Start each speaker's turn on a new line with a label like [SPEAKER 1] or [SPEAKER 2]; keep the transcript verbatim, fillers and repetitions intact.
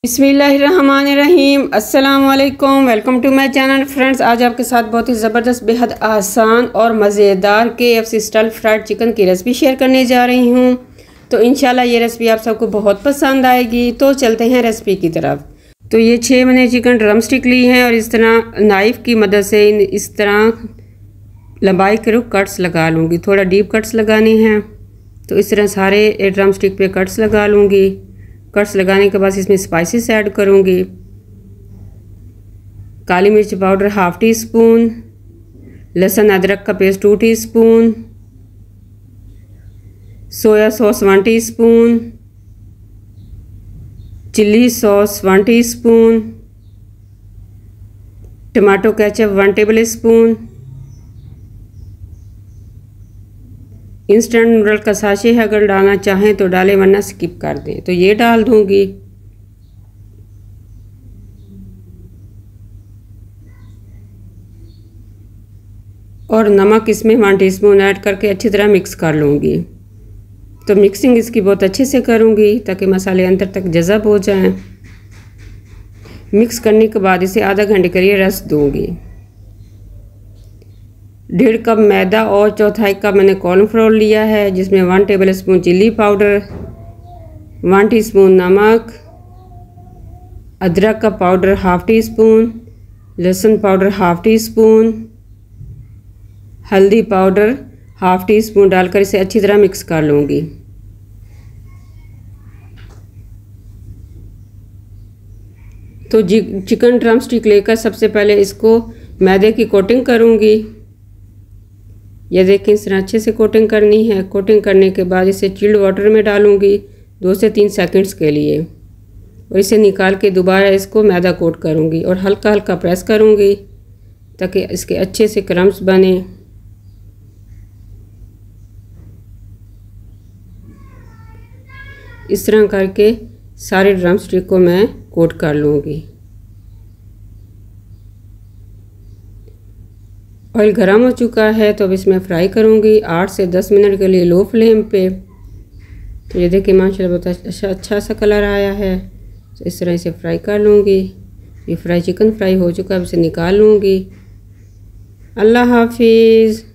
[SPEAKER 1] बिस्मिल्लाहिर्रहमानिर्रहीम, अस्सलाम वालेकुम। Welcome to my channel friends. आज आपके साथ बहुत ही ज़बरदस्त, बेहद आसान और मज़ेदार K F C style fried chicken की रेसिपी शेयर करने जा रही हूँ। तो इंशाल्लाह ये रेसिपी आप सबको बहुत पसंद आएगी। तो चलते हैं रेसिपी की तरफ। तो ये छः मैंने चिकन ड्रम स्टिक ली हैं और इस तरह नाइफ़ की मदद से इन इस तरह लंबाई के रुख कट्स लगा लूँगी। थोड़ा डीप कट्स लगाने हैं, तो इस तरह सारे ड्रम स्टिक पे कट्स लगा लूँगी। कट्स लगाने के बाद इसमें स्पाइसेस ऐड करूँगी। काली मिर्च पाउडर हाफ़ टी स्पून, लहसुन अदरक का paste two teaspoon, soya sauce one teaspoon, chilli sauce one teaspoon, tomato ketchup one tablespoon, instant noodle का साशे है, अगर डालना चाहें तो डालें वरना स्किप कर दें। तो ये डाल दूंगी। और नमक इसमें वन टीस्पून ऐड करके अच्छी तरह मिक्स कर लूँगी। तो मिक्सिंग इसकी बहुत अच्छे से करूँगी ताकि मसाले अंदर तक जज़ब हो जाएं। मिक्स करने के बाद इसे आधा घंटे के लिए रेस्ट दूँगी। डेढ़ कप मैदा और चौथाई कप मैंने कॉर्नफ्लोर लिया है, जिसमें one tablespoon chilli powder, one teaspoon नमक, अदरक का पाउडर हाफ़ टी स्पून, लहसुन पाउडर हाफ़ टी स्पून, हल्दी पाउडर हाफ़ टी स्पून डालकर इसे अच्छी तरह मिक्स कर लूँगी। तो चिकन ड्रम स्टिक लेकर सबसे पहले इसको मैदे की कोटिंग करूँगी। ये देखिए इस तरह अच्छे से कोटिंग करनी है। कोटिंग करने के बाद इसे चिल्ड वाटर में डालूँगी दो से तीन सेकंड्स के लिए, और इसे निकाल के दोबारा इसको मैदा कोट करूँगी और हल्का हल्का प्रेस करूँगी ताकि इसके अच्छे से क्रम्स बने। इस तरह करके सारे ड्रम स्टिक को मैं कोट कर लूँगी। ऑयल गर्म हो चुका है तो अब इसमें फ्राई करूँगी आठ से दस मिनट के लिए लो फ्लेम पे। तो ये देखिए माशाल्लाह बहुत अच्छा अच्छा सा कलर आया है। तो इस तरह इसे फ्राई कर लूँगी। ये फ्राई चिकन फ्राई हो चुका है, अब इसे निकाल लूँगी। अल्लाह हाफिज़।